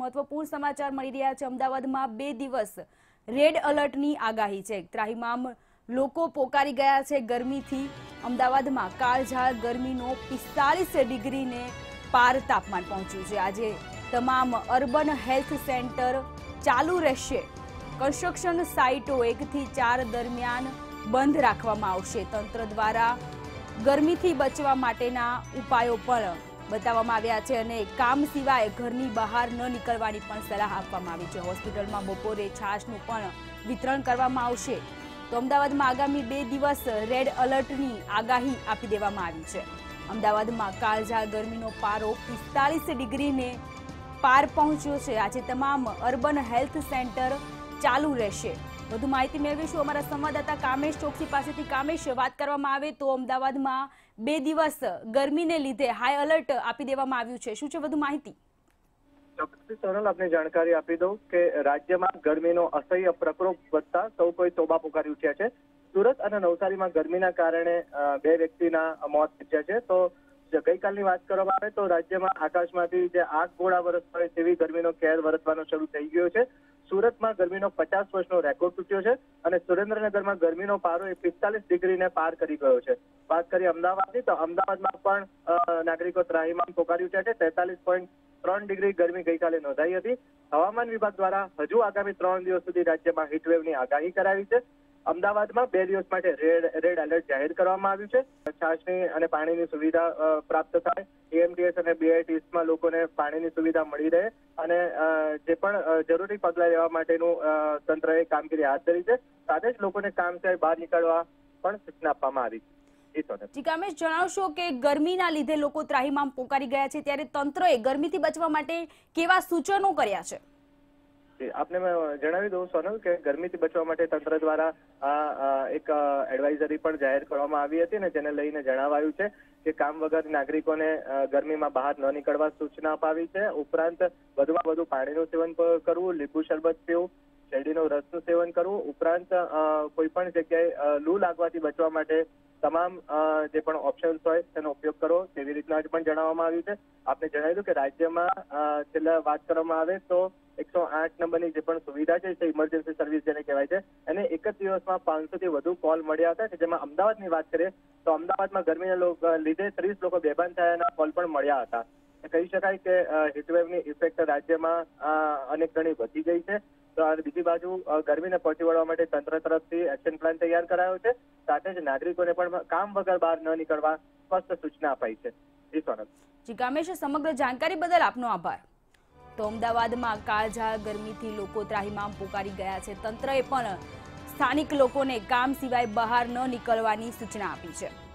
મહત્વપૂર્ણ સમાચાર મળી રહ્યા છે। અમદાવાદમાં 2 દિવસ રેડ એલર્ટની આગાહી છે। ત્રાહિમામ લોકો પોકારી ગયા છે ગરમીથી। અમદાવાદમાં કાળઝાળ ગરમીનો 45 ડિગ્રીને પાર તાપમાન પહોંચ્યું છે। આજે તમામ અર્બન હેલ્થ સેન્ટર ચાલુ રહેશે। કન્સ્ટ્રક્શન સાઇટો 1 થી 4 દરમિયાન બંધ રાખવામાં આવશે। તંત્ર દ્વારા ગરમીથી બચવા માટેના ઉપાયો પણ बताववामां આવ્યા છે અને કામ સિવાય ઘરની બહાર ન નીકળવાની પણ સલાહ આપવામાં આવી છે। હોસ્પિટલમાં બપોરે છાશનું પણ વિતરણ કરવામાં આવશે। તો અમદાવાદમાં આગામી 2 દિવસ રેડ એલર્ટની આગાહી આપી દેવામાં આવી છે। અમદાવાદમાં કાળઝાળ ગરમીનો પારો 45 ડિગ્રીને પાર પહોંચ્યો છે। આજે તમામ અર્બન હેલ્થ સેન્ટર ચાલુ રહેશે। વધુ માહિતી મેળવીશું અમારા સંવાદદાતા કામેશ ચોકસી પાસેથી। કામેશ, વાત કરવામાં આવે તો અમદાવાદમાં 2 દિવસ ગરમીને લીધે હાઈ એલર્ટ આપી દેવામાં આવ્યું છે। શું છે વધુ માહિતી? ચોક્કસ સોનલ, આપને જાણકારી આપી દઉં કે રાજ્યમાં ગરમીનો અસહ્ય પ્રકોપ વધતા સૌ કોઈ તોબા પુકારી ઉઠ્યા છે। સુરત અને નવસારીમાં ગરમીના કારણે 2 વ્યક્તિના મોત થયા છે। તો ગઈકાલની વાત કરવામાં આવે તો રાજ્યમાં આકાશમાંથી જે આગ ગોળા વરસતા હોય તેવી ગરમીનો કહેર વરસવાનો શરૂ થઈ ગયો છે। સુરતમાં ગરમીનો 50 વર્ષનો રેકોર્ડ તૂટ્યો છે અને સુરેન્દ્રનગરમાં ગરમીનો પારો 45 ડિગ્રીને પાર કરી ગયો છે। વાત કરીએ અમદાવાદની તો અમદાવાદમાં પણ નાગરિકો ત્રાહિમામ પોકારી ઉઠ્યા છે। 43.3 ડિગ્રી ગરમી ગઈકાલે નોંધાઈ હતી। હવામાન વિભાગ દ્વારા હજુ આગામી 3 દિવસ સુધી રાજ્યમાં હીટવેવની આગાહી કરાવી છે। અમદાવાદમાં 2 દિવસ માટે રેડ એલર્ટ જાહેર કરવામાં આવ્યું છે। છાશની અને પાણીની સુવિધા પ્રાપ્ત થાય, એએમટીએસ અને બીઆઈટીએસમાં લોકોને પાણીની સુવિધા મળી રહે અને જે પણ જરૂરી પગલાં લેવા માટેનું તંત્રએ કામગીરી હાથ ધરી છે। સાથે જ લોકોને કામ સિવાય બહાર નીકળવા પણ સૂચના આપવામાં આવી છે। જી કામેશ, જણાવશો કે ગરમીના લીધે લોકો ત્રાહિમામ પોકારી ગયા છે, ત્યારે તંત્રએ ગરમીથી બચવા માટે કેવા સૂચનો કર્યા છે? આપને જણાવી દઉં સોનલ કે ગરમીથી બચવા માટે તંત્ર દ્વારા એક એડવાઇઝરી પણ જાહેર કરવામાં આવી હતી અને જેને લઈને જણાવાયું છે કે કામ વગર નાગરિકોને ગરમીમાં બહાર ન નીકળવા સૂચના અપાવી છે। ઉપરાંત વધુમાં વધુ પાણીનું સેવન કરવું, લીંબુ શરબત પીવું, શેરડીનો રસનું સેવન કરવું, ઉપરાંત કોઈ પણ જગ્યાએ લૂ લાગવાથી બચવા માટે તમામ જે પણ ઓપ્શન્સ હોય તેનો ઉપયોગ કરવો તેવી રીતના પણ જણાવવામાં આવ્યું છે। આપને જણાવી દઉં કે રાજ્યમાં છેલ્લા વાત કરવામાં આવે તો 108 નંબરની જે પણ સુવિધા છે તે ઇમરજન્સી સર્વિસ જેને કહેવાય છે અને એક જ દિવસમાં 500 થી વધુ કોલ મળ્યા હતા કે જેમાં અમદાવાદની વાત કરીએ તો અમદાવાદમાં ગરમીના લીધે 30 લોકો બેભાન થયાના કોલ પણ મળ્યા હતા। કહી શકાય કે હીટવેવની ઇફેક્ટ રાજ્યમાં અનેક ગણી વધી ગઈ છે। તો બીજી બાજુ ગરમીને પહોંચી વળવા માટે તંત્ર તરફથી એક્શન પ્લાન તૈયાર કરાયો છે। સાથે જ નાગરિકોને પણ કામ વગર બહાર ન નીકળવા સ્પષ્ટ સૂચના અપાઈ છે। જી સોનલ। જી કામેશ, સમગ્ર જાણકારી બદલ આપનો આભાર। તો અમદાવાદમાં કાળઝાળ ગરમીથી લોકો ત્રાહિમામ પોકારી ગયા છે। તંત્રએ પણ સ્થાનિક લોકોને કામ સિવાય બહાર ન નીકળવાની સૂચના આપી છે।